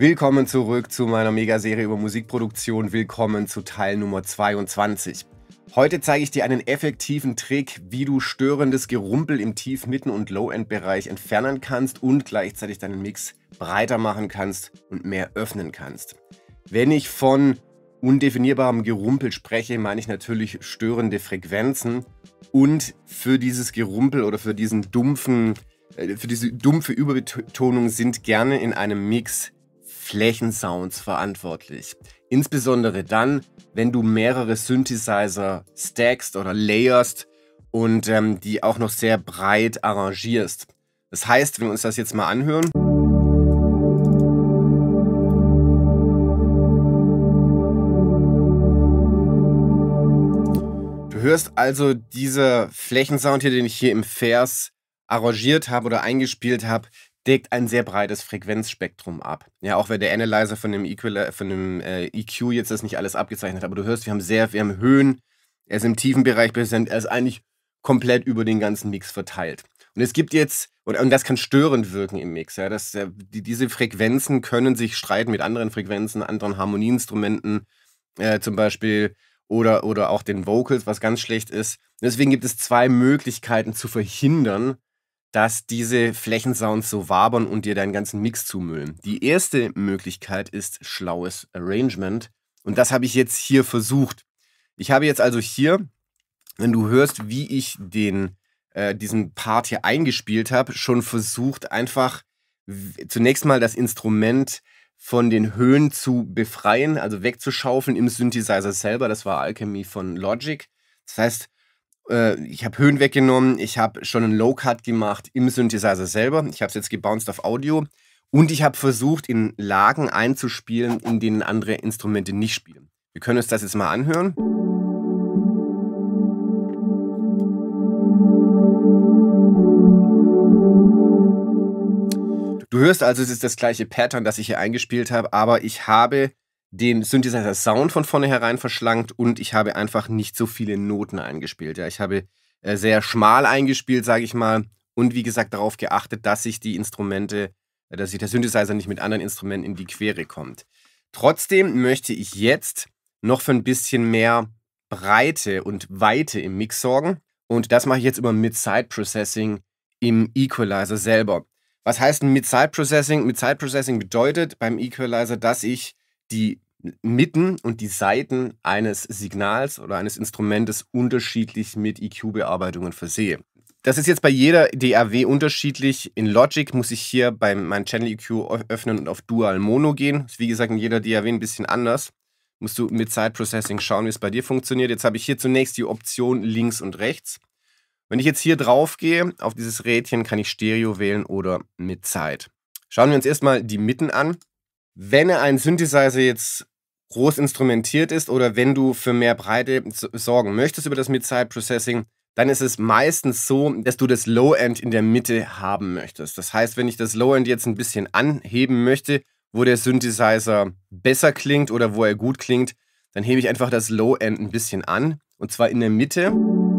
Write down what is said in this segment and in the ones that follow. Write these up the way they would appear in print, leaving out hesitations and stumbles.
Willkommen zurück zu meiner Mega-Serie über Musikproduktion. Willkommen zu Teil Nummer 22. Heute zeige ich dir einen effektiven Trick, wie du störendes Gerumpel im Tief-, Mitten- und Low-End-Bereich entfernen kannst und gleichzeitig deinen Mix breiter machen kannst und mehr öffnen kannst. Wenn ich von undefinierbarem Gerumpel spreche, meine ich natürlich störende Frequenzen, und für dieses Gerumpel oder für diese dumpfe Überbetonung sind gerne in einem Mix Flächensounds verantwortlich. Insbesondere dann, wenn du mehrere Synthesizer stackst oder layerst und die auch noch sehr breit arrangierst. Das heißt, wenn wir uns das jetzt mal anhören. Du hörst also dieser Flächensound hier, den ich hier im Vers arrangiert habe oder eingespielt habe, deckt ein sehr breites Frequenzspektrum ab. Ja, auch wenn der Analyzer von dem EQ jetzt das nicht alles abgezeichnet hat. Aber du hörst, wir haben Höhen, er ist im tiefen Bereich präsent, er ist eigentlich komplett über den ganzen Mix verteilt. Und es gibt jetzt, und das kann störend wirken im Mix. Ja, diese Frequenzen können sich streiten mit anderen Frequenzen, anderen Harmonieinstrumenten zum Beispiel oder auch den Vocals, was ganz schlecht ist. Und deswegen gibt es zwei Möglichkeiten zu verhindern, dass diese Flächensounds so wabern und dir deinen ganzen Mix zumüllen. Die erste Möglichkeit ist schlaues Arrangement. Und das habe ich jetzt hier versucht. Ich habe jetzt also hier, wenn du hörst, wie ich diesen Part hier eingespielt habe, schon versucht, einfach zunächst mal das Instrument von den Höhen zu befreien, also wegzuschaufeln im Synthesizer selber. Das war Alchemy von Logic. Das heißt, ich habe Höhen weggenommen, ich habe schon einen Low-Cut gemacht im Synthesizer selber. Ich habe es jetzt gebounced auf Audio. Und ich habe versucht, in Lagen einzuspielen, in denen andere Instrumente nicht spielen. Wir können uns das jetzt mal anhören. Du hörst also, es ist das gleiche Pattern, das ich hier eingespielt habe, aber ich habe den Synthesizer-Sound von vornherein verschlankt und ich habe einfach nicht so viele Noten eingespielt. Ja, ich habe sehr schmal eingespielt, sage ich mal, und wie gesagt darauf geachtet, dass sich der Synthesizer nicht mit anderen Instrumenten in die Quere kommt. Trotzdem möchte ich jetzt noch für ein bisschen mehr Breite und Weite im Mix sorgen, und das mache ich jetzt über Mid-Side-Processing im Equalizer selber. Was heißt ein Mid-Side-Processing? Mid-Side-Processing bedeutet beim Equalizer, dass ich die Mitten und die Seiten eines Signals oder eines Instrumentes unterschiedlich mit EQ-Bearbeitungen versehe. Das ist jetzt bei jeder DAW unterschiedlich. In Logic muss ich hier mein Channel EQ öffnen und auf Dual Mono gehen. Das ist wie gesagt in jeder DAW ein bisschen anders. Musst du mit Side Processing schauen, wie es bei dir funktioniert. Jetzt habe ich hier zunächst die Option links und rechts. Wenn ich jetzt hier drauf gehe, auf dieses Rädchen, kann ich Stereo wählen oder mit Side. Schauen wir uns erstmal die Mitten an. Wenn ein Synthesizer jetzt groß instrumentiert ist oder wenn du für mehr Breite sorgen möchtest über das Mid-Side-Processing, dann ist es meistens so, dass du das Low-End in der Mitte haben möchtest. Das heißt, wenn ich das Low-End jetzt ein bisschen anheben möchte, wo der Synthesizer besser klingt oder wo er gut klingt, dann hebe ich einfach das Low-End ein bisschen an, und zwar in der Mitte.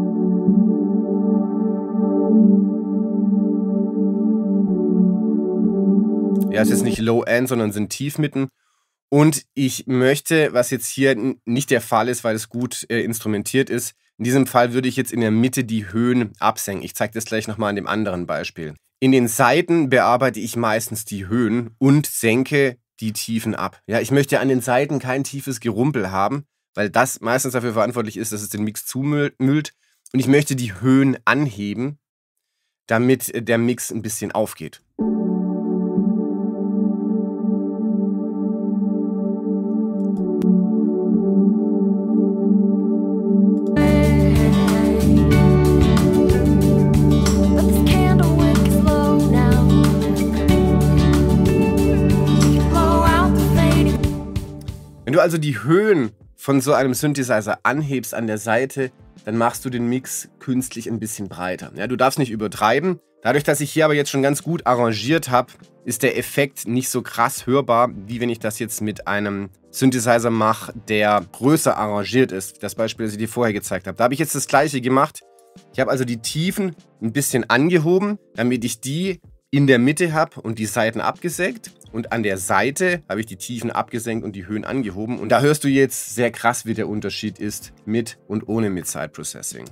Ja, es ist nicht Low-End, sondern sind Tiefmitten. Und ich möchte, was jetzt hier nicht der Fall ist, weil es gut instrumentiert ist, in diesem Fall würde ich jetzt in der Mitte die Höhen absenken. Ich zeige das gleich nochmal an dem anderen Beispiel. In den Seiten bearbeite ich meistens die Höhen und senke die Tiefen ab. Ja, ich möchte an den Seiten kein tiefes Gerumpel haben, weil das meistens dafür verantwortlich ist, dass es den Mix zumüllt. Und ich möchte die Höhen anheben, damit der Mix ein bisschen aufgeht. Wenn du also die Höhen von so einem Synthesizer anhebst an der Seite, dann machst du den Mix künstlich ein bisschen breiter. Ja, du darfst nicht übertreiben. Dadurch, dass ich hier aber jetzt schon ganz gut arrangiert habe, ist der Effekt nicht so krass hörbar, wie wenn ich das jetzt mit einem Synthesizer mache, der größer arrangiert ist. Das Beispiel, das ich dir vorher gezeigt habe. Da habe ich jetzt das gleiche gemacht. Ich habe also die Tiefen ein bisschen angehoben, damit ich die in der Mitte habe und die Seiten abgesägt. Und an der Seite habe ich die Tiefen abgesenkt und die Höhen angehoben. Und da hörst du jetzt sehr krass, wie der Unterschied ist mit und ohne Mid-Side Processing.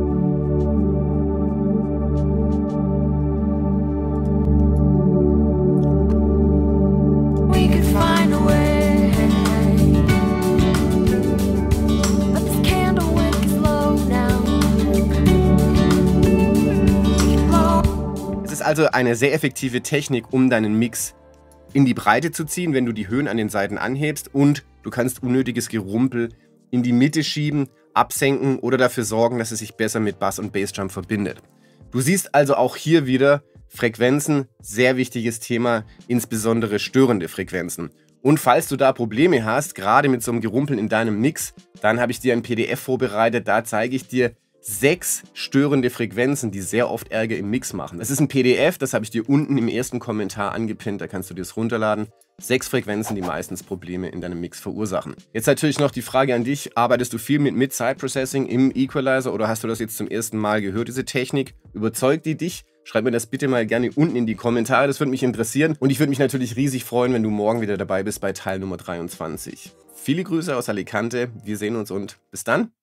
Es ist also eine sehr effektive Technik, um deinen Mix in die Breite zu ziehen, wenn du die Höhen an den Seiten anhebst, und du kannst unnötiges Gerumpel in die Mitte schieben, absenken oder dafür sorgen, dass es sich besser mit Bass und Bassdrum verbindet. Du siehst also auch hier wieder Frequenzen, sehr wichtiges Thema, insbesondere störende Frequenzen. Und falls du da Probleme hast, gerade mit so einem Gerumpeln in deinem Mix, dann habe ich dir ein PDF vorbereitet, da zeige ich dir 6 störende Frequenzen, die sehr oft Ärger im Mix machen. Das ist ein PDF, das habe ich dir unten im ersten Kommentar angepinnt, da kannst du dir das runterladen. 6 Frequenzen, die meistens Probleme in deinem Mix verursachen. Jetzt natürlich noch die Frage an dich, arbeitest du viel mit Mid-Side Processing im Equalizer oder hast du das jetzt zum ersten Mal gehört, diese Technik? Überzeugt die dich? Schreib mir das bitte mal gerne unten in die Kommentare, das würde mich interessieren. Und ich würde mich natürlich riesig freuen, wenn du morgen wieder dabei bist bei Teil Nummer 23. Viele Grüße aus Alicante, wir sehen uns und bis dann.